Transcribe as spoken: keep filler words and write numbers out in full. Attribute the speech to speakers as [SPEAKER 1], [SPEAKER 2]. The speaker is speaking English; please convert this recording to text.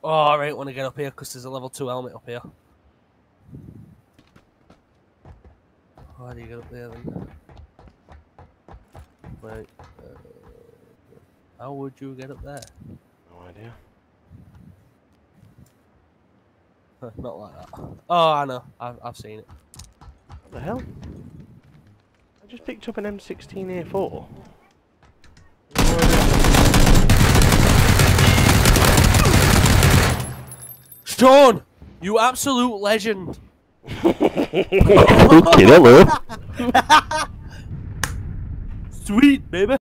[SPEAKER 1] Oh, alright, I want to get up here because there's a level two helmet up here. How do you get up there then? Wait, uh, how would you get up there?
[SPEAKER 2] No idea.
[SPEAKER 1] Huh, not like that. Oh, I know. I've, I've seen it.
[SPEAKER 2] What the hell? I just picked up an M sixteen A four.
[SPEAKER 1] Sean! You absolute legend!
[SPEAKER 2] Okay, hello.
[SPEAKER 1] Sweet, baby!